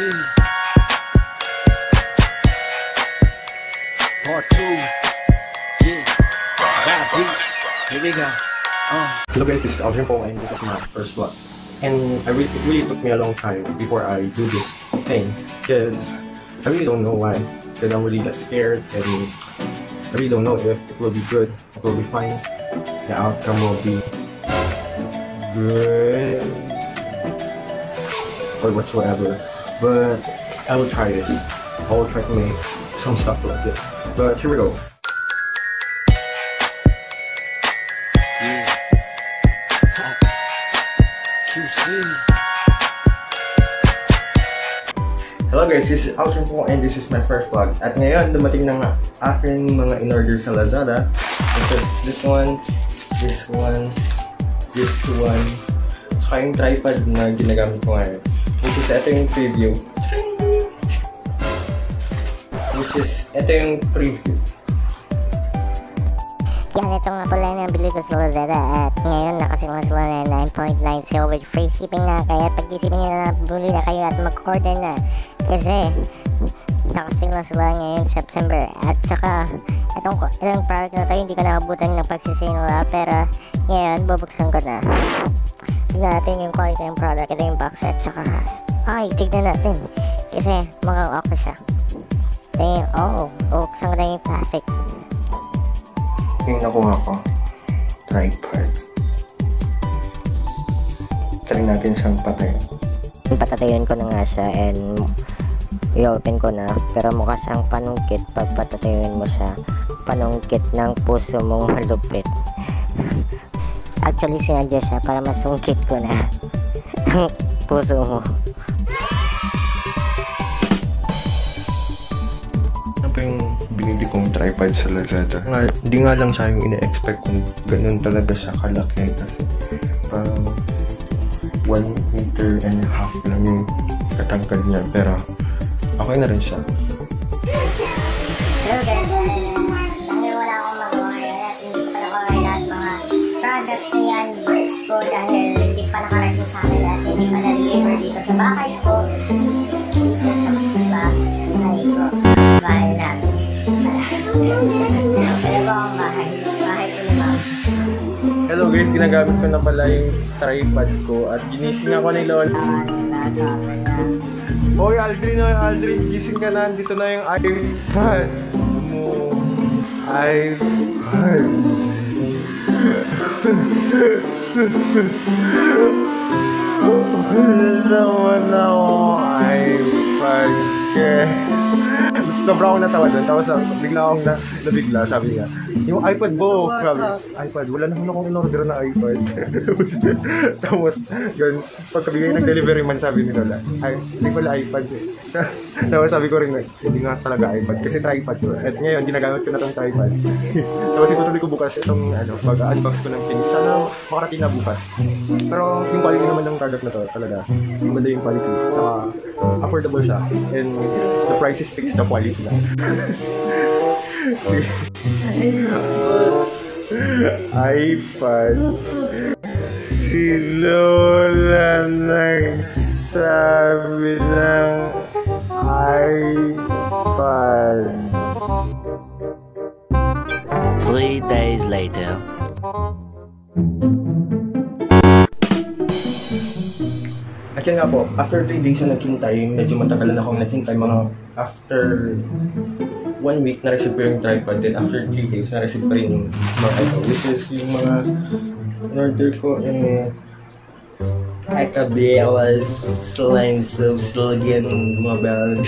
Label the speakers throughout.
Speaker 1: Part 2. Yeah. Got beats. Here we go.
Speaker 2: Hello guys, this is Aldrinpaul and this is my first vlog. And it really took me a long time before I do this thing because I really don't know why. Because I'm really scared and I really don't know if it will be good, it will be fine, the outcome will be good or whatsoever. But I will try this. I will try to make some stuff like this. But here we go. Hello guys, this is Aldrinpaul and this is my first vlog. At ngayon, dumating na nga aking mga in-order sa Lazada. This one, saka yung tripod na ginagamit ko ngayon. Which is, ito yung preview.
Speaker 3: Yan, ito nga pala yung nabili ko sa Lazada at ngayon nakasimula sila na 9.9 sale with free shipping na, kaya pag-isipin nyo na buli na kayo at mag-order na kasi nakasimula sila ngayon September. At saka itong product na to hindi ko nakabutan ng pagsisimula, pero ngayon bubuksan ko na. Tignan natin yung quality ng product. Ito yung box at saka tignan natin kasi mukhang okay siya. Buksan ko na yung plastic.
Speaker 2: Yung nakuha ko, tripod. Try natin siyang patayin.
Speaker 3: Patatayin ko na nga siya and i-open ko na, pero mukha siyang panungkit pag patatayin mo siya. Panungkit ng puso mong malupit. Actually sinadya siya para masungkit ko na ang puso mo.
Speaker 2: Yung binili kong tripod sa Lazada. Hindi nga lang siya yung ina-expect kung ganun talaga siya kalaki kasi parang 1.5 meter lang yung katangkad niya, pero okay na rin siya.
Speaker 3: Hello guys, dahil wala akong mag-order at hindi pa nakalagay lahat mga products niyan ko dahil hindi pa nakarating sa akin at hindi pa na-deliver dito sa bahay ko. Dito sa bahay ko. Bahay natin. Pero ba ang bahay? Bahay ko ni Mama.
Speaker 2: Hello guys, ginagamit ko na pala yung tripod ko at ginising ako ni Lola. Hoy Aldrin, gising ka na. Dito na yung iPad mo. iPad. Naman ako iPad. Sobrang akong natawa doon. Tapos bigla akong nabigla. Sabi niya, yung iPad mo. iPad. Wala naman akong in-order na iPad. Tapos, yun, pagkabigay ng delivery man, sabi ni Lola, hindi pala iPad eh. Tapos sabi ko rin, hindi nga talaga iPad. Kasi tripod ko. At ngayon, ginagamit ko na itong tripod. Tapos itutuloy ko bukas itong pag-unbox ko ng things. Sana makarating na bukas. Pero yung quality naman ng product na to, talaga. Maganda yung quality. Saka affordable siya. And the price is fixed, the quality lang. iPad. Si Lola nagsabi ng iPad.
Speaker 1: 3 days later.
Speaker 2: At yan nga po, after 3 days na naghintay, medyo matagalan akong naghintay, mga after 1 week na-receive ko yung tripod, then after 3 days na-receive ko rin yung mga ito, which is yung mga in-order ko Akabelas slime again, mga bell, hindi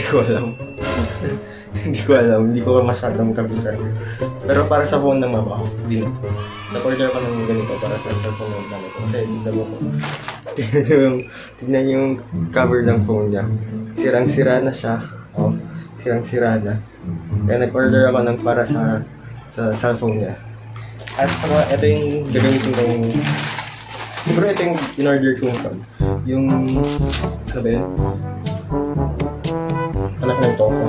Speaker 2: ko alam, hindi ko masyadong kabisan. Pero para sa phone ng mama ko, na-order ko ng ganito para sa cellphone ng mama ko. Kasi tignan mo ko. Tignan yung cover ng phone niya. Sirang-sira na siya. Sirang-sira na. Kaya nag-order ako ng para sa cellphone niya. At saka ito yung gagamitin kong... Siguro ito yung in-order kong phone. Yung... Ano ba yun? Anak ng toko.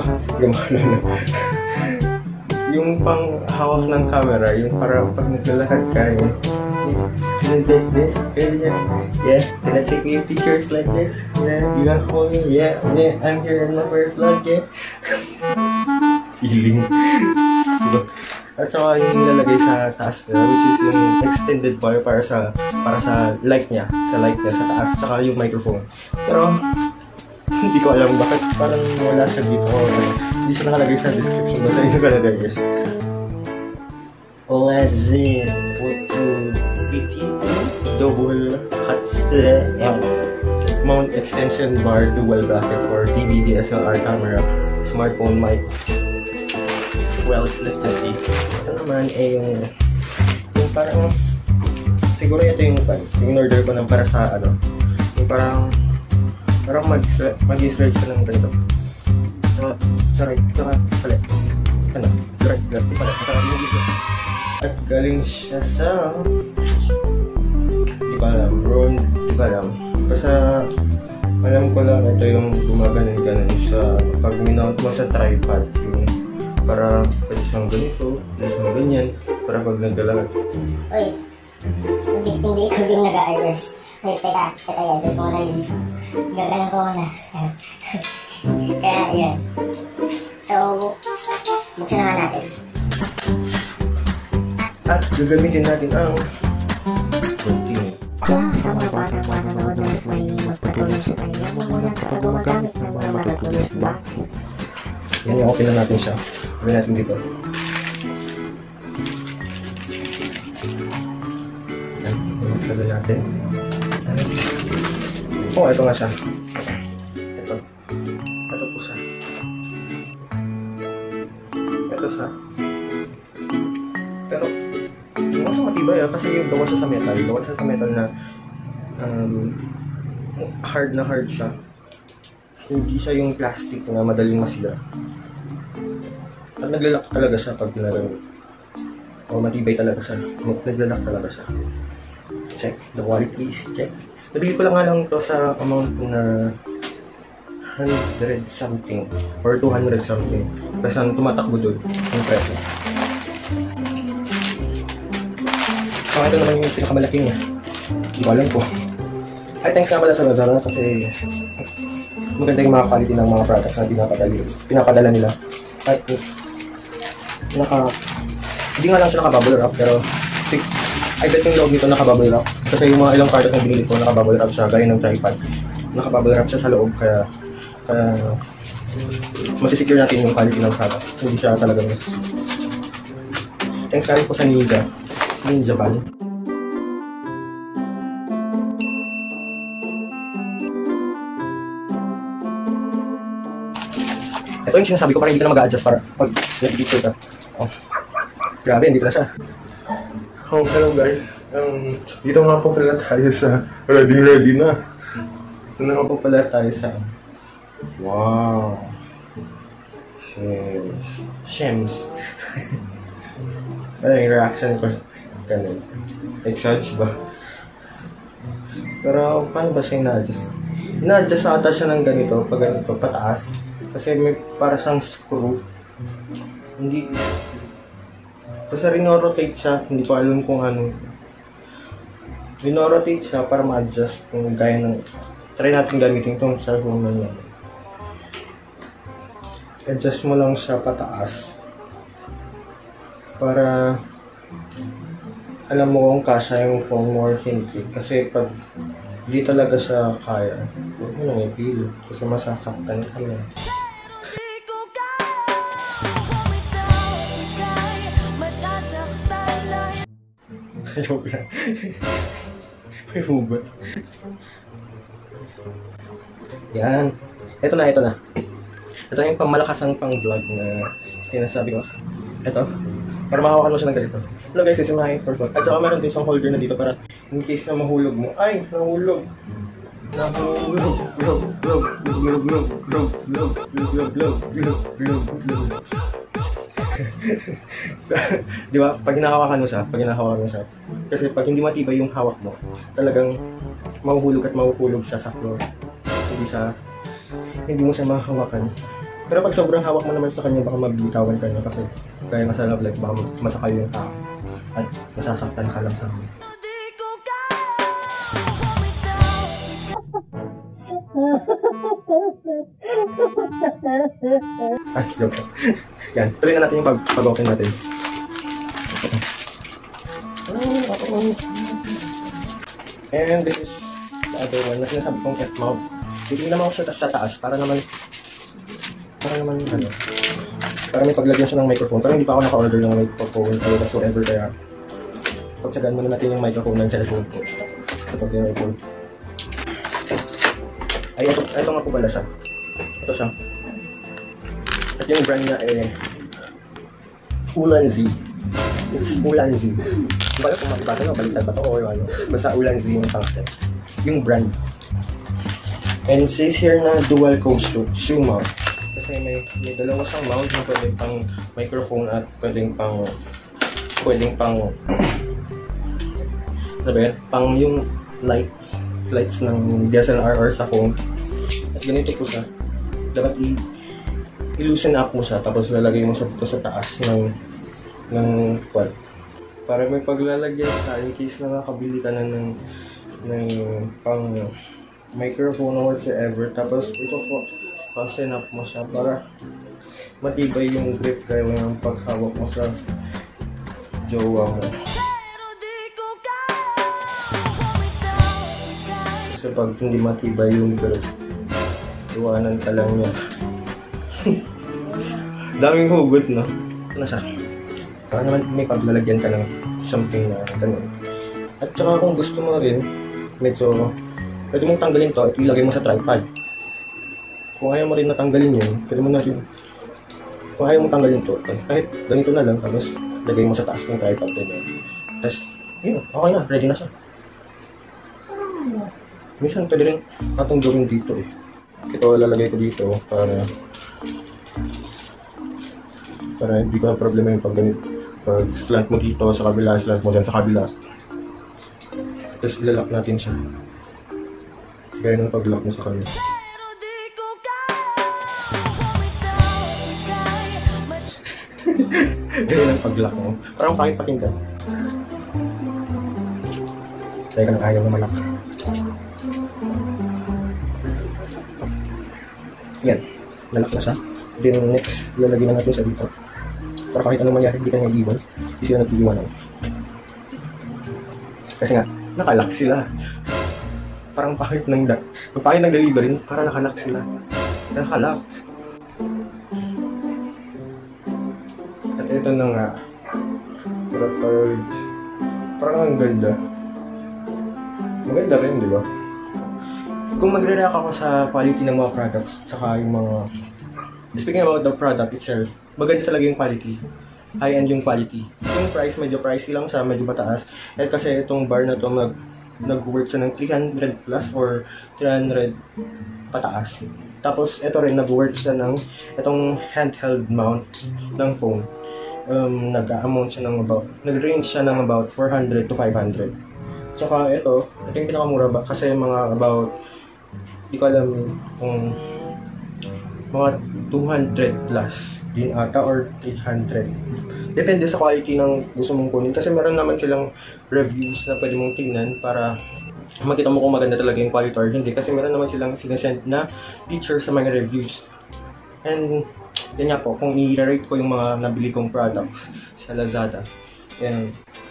Speaker 2: Yung pang hawak ng camera. Yung para pag naglalakad ka Can I take this? Yeah, can I take your pictures like this? Yeah, you gonna call me? Yeah, I'm here in my first vlog, yeah. Feeling. Diba? At saka yung nilalagay sa taas niya, which is yung extended bar para sa light niya, sa taas, saka yung microphone. Pero hindi ko alam bakit parang wala siya dito. Hindi siya nakalagay sa description. Basta yung nakalagay is LAZADA double hot mount extension bar dual bracket for TV, DSLR camera, smartphone mic. Well, let's just see. Ito naman yung parang siguro ito yung in-order ko ng para sa yung parang mag-stretch ka ng ganito. Sorry, pala. Direct pala. At galing siya sa di ko alam. Basta alam ko lang ito yung gumaganon sa pag minount mo sa tripod yung para pwede siyang ganito, pwede siyang ganyan para pag nagdalagat.
Speaker 3: Uy, hindi ko yung nag-a-adjust. Wait, teka, i-adjust mo na yun. Gagalan ko na. Kaya, yun. So, buksan na natin.
Speaker 2: At gagamitin natin ang continue.
Speaker 3: Kung sa mga batang manonood may magpatuloy sa kanya, mamulang kapag gumagamit ng mga matutulis ba?
Speaker 2: Yan yung open na natin siya. Gawin natin dito. Yan, gawin natin. Oh, ito nga siya. Ito po siya. Ito siya. Pero, yung mas matibay kasi yung gawa siya sa metal. Gawa siya sa metal na hard na hard siya. Hindi siya yung plastic na madaling masira. At naglalak talaga siya pag ginagawa. O matibay talaga siya. Naglalak talaga siya. Check. The quality is check. Nabili ko lang nga lang ito sa amount na 100 something or 200 something. Kasi ang tumatakbo doon yung presyo. So ito naman yung pinakamalaking niya. Hindi ko alam po. Ay, thanks nga pala sa LAZADA kasi maganda yung mga quality ng mga products na pinapadala nila. At hindi nga lang siya naka-bubble wrap pero I bet yung loob nito naka-bubble wrap. Kasi yung mga ilang product na binili ko naka-bubble wrap siya, gaya ng tripod. Naka-bubble wrap siya sa loob kaya masisecure natin yung quality ng product. Hindi siya talaga miss. Thanks ka rin po sa Ninja Van. Ito yung sinasabi ko para hindi ka na mag-a-adjust para pag nag-picture ka. Oh. Grabe, hindi pala siya. Oh, hello guys. Dito nga po pala tayo sa ready na. Dito nga po pala tayo sa wow. Shems. Ano yung reaction ko? Ganun. Exage ba? Pero paano ba siya ina-adjust? Ina-adjust ata siya ng ganito, pag ganito, pataas. Kasi may para siyang screw. Hindi. Basta rinorotate siya, hindi ko alam kung ano. Rinorotate siya para ma-adjust kung gaya ng try natin gamitin itong cellphone na niya. Adjust mo lang siya pataas para alam mo kung kasya yung phone mo or hindi. Kasi pag hindi talaga siya kaya, huwag mo nang ipili kasi masasaktan ka na. Joke lang. May hugot. Yan. Ito na. Ito yung pangmalakasang pang-vlog na sinasabi ko. Ito. Para makawakan mo siya ng ganito. Hello guys, this is my first vlog. At saka meron din isang holder na dito para in case na mahulog mo. Ay, nahulog. Di ba? Pag hinahawakan mo siya, kasi pag hindi matibay yung hawak mo, talagang mahuhulog at mahuhulog siya sa floor. Hindi mo siya mahawakan. Pero pag sobrang hawak mo naman sa kanya, baka magbitawan ka niya kasi kaya nga sa love life, baka masakay yung tao at masasaktan ka lang sa kanya. Ay, joke. Yan, tuloy na natin yung pag-open natin. And this is the other one na sinasabi kong F-mount. Titignan mo siya sa taas para naman ano, para may paglagyan siya ng microphone. Pero hindi pa ako naka-order ng microphone or whatsoever, kaya pagtsagaan muna natin yung microphone ng cellphone ko sa pag-record. Ay, ito nga po pala siya. Ito siya. At yung brand niya Ulanzi. It's Ulanzi. Hindi ba kung makibasa nyo, baliktad ba ito o ano. Basta Ulanzi yung tangste. Yung brand. And it says here na dual coast shoe mount. Kasi may dalawa siyang mount na pwedeng pang microphone at pwedeng pang ano ba yan? Pang yung lights ng DSLR or sa phone. At ganito po siya. Dapat i-loosen up mo siya, tapos lalagay mo siya dito sa taas ng quad. Para may paglalagyan ka in case na nakabili ka na ng pang microphone or whatsoever. Tapos fasten up mo siya para matibay yung grip kayo ng paghawak mo sa jowa mo. Kasi pag hindi matibay yung grip, iwanan ka lang niya. Daming hugot, no? Ano siya? Para naman may paglalagyan ka ng something na ganun. At saka kung gusto mo rin, medyo pwede mong tanggalin to at ilagay mo sa tripod. Kung ayaw mo rin natanggalin yun, pwede mo na rin. Kung ayaw mo tanggalin to, kahit ganito na lang, tapos lagay mo sa taas ng tripod din. Tapos, yun, okay na, ready na siya. Minsan pwede rin atong gawin dito eh. Ito lalagay ko dito para hindi ko na problema yung pag slant mo dito sa kabila, slant mo dyan sa kabila. Tapos ilalak natin siya. Gaya ng pag-lock mo sa kabila. Gaya ng pag-lock mo. Parang pangit pakinggan. Dahil ka nang ayaw na malak. Yan. Lalak na siya. Then next, lalagyan na natin siya dito. Para kahit anong mangyari, hindi ka niya iiwan. Hindi sila nag-iiwanan. Kasi nga, nakalock sila. Parang pangit ng delivery, para nakalock sila. Nakalock. At ito na nga. Parang ang ganda. Maganda rin, di ba? Kung magre-react ako sa quality ng mga products, saka yung mga... Speaking about the product itself, maganda talaga yung quality. High-end yung quality. Yung price, medyo pricey lang siya, medyo mataas. At kasi itong bar na to nag-work siya ng 300 plus or 300 pataas. Tapos ito rin, nag-work siya ng itong handheld mount ng phone. Nag-range siya ng about 400 to 500. Tsaka ito yung pinakamura ba? Kasi mga about, di ko alam kung mga 200 plus din ata or 800. Depende sa quality ng gusto mong kunin. Kasi meron naman silang reviews na pwede mong tingnan para makita mo kung maganda talaga yung quality or hindi. Kasi meron naman silang sinasend na picture sa mga reviews. And yan nga po, kung i-rate ko yung mga nabili kong products sa Lazada, and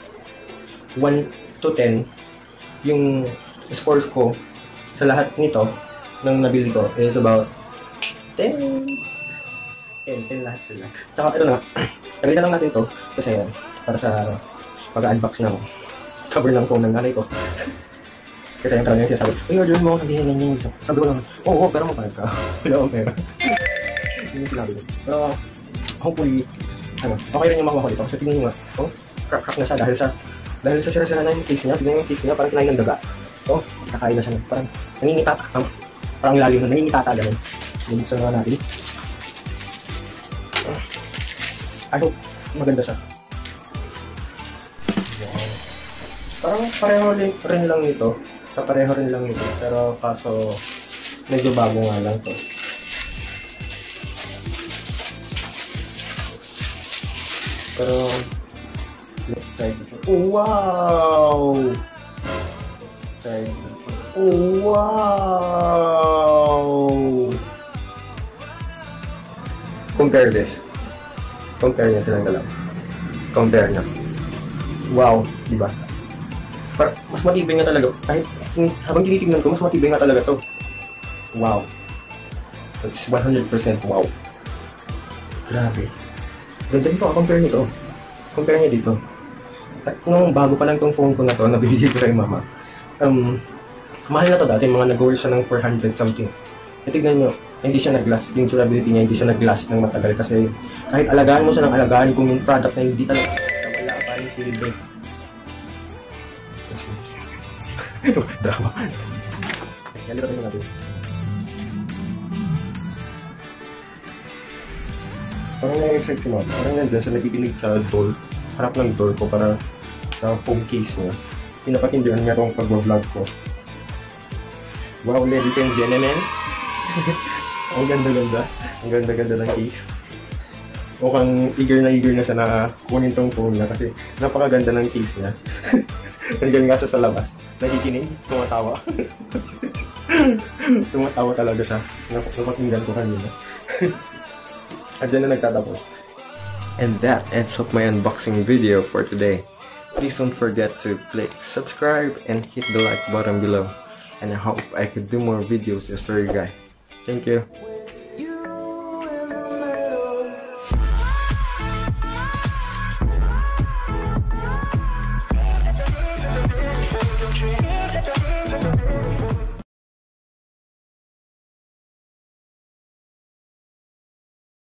Speaker 2: 1 to 10, yung scores ko sa lahat nito ng nabili ko is about 10 lahat sila. Tsaka ito na, gamitan lang natin ito kasi yan, para sa pag-unbox ng cover ng phone ng nanay ko. Kasi yung talagang sinasabi, uy, order mo, hindi. Sabi ko lang, oo, pero mapahal ka. Wala akong pera. Yun yung sinabi ko. Pero, hopefully, okay rin yung makuha ko dito. Kasi tingnan nyo nga, crack na siya dahil sa sira-sira na yung case niya. Tingnan yung case niya, parang kinain ng daga. Kakain na siya. Parang nangingitata. Parang lalim na nangingitata ganun. Sinubuksan na natin. I hope maganda siya. Parang pareho rin lang nito. Kapareho rin lang nito. Pero kaso medyo bago nga lang to. Pero let's try it. Oh, wow! Let's try it. Oh, wow! compare this. Compare niya silang dalawa. Compare niya. Wow, di ba? Mas matibay nga talaga. Kahit habang tinitignan ko, mas matibay nga talaga to. Wow. That's 100% wow. Grabe. Ganda nito, compare nito. Compare niya dito. At nung bago pa lang tong phone ko na to, nabibigay ko kay mama. Mahal na to dati, mga nag-worth siya ng 400 something. E tignan nyo, hindi siya nag-last. Yung durability niya, hindi siya nag-last ng matagal. Kasi kahit alagaan mo siya ng alagaan, kung yung product na hindi talaga wala pa rin silver. Drama. Ganito rin natin. Parang na-excite si mama. Parang nandyan siya nakikinig sa door. Harap ng door ko para sa phone case niya. Pinapatindihan niya itong pag-vlog ko. Wow, ladies and gentlemen. Ang ganda-ganda. Ang ganda-ganda ng case. Mukhang eager na siya na kunin tong phone niya kasi napakaganda ng case niya. Nandiyan nga siya sa labas. Nakikinig, tumatawa. Tumatawa talaga siya. Napakinggan ko kanina. At dyan na nagtatapos. And that ends up my unboxing video for today. Please don't forget to click subscribe and hit the like button below. And I hope I could do more videos for you guys. Thank you.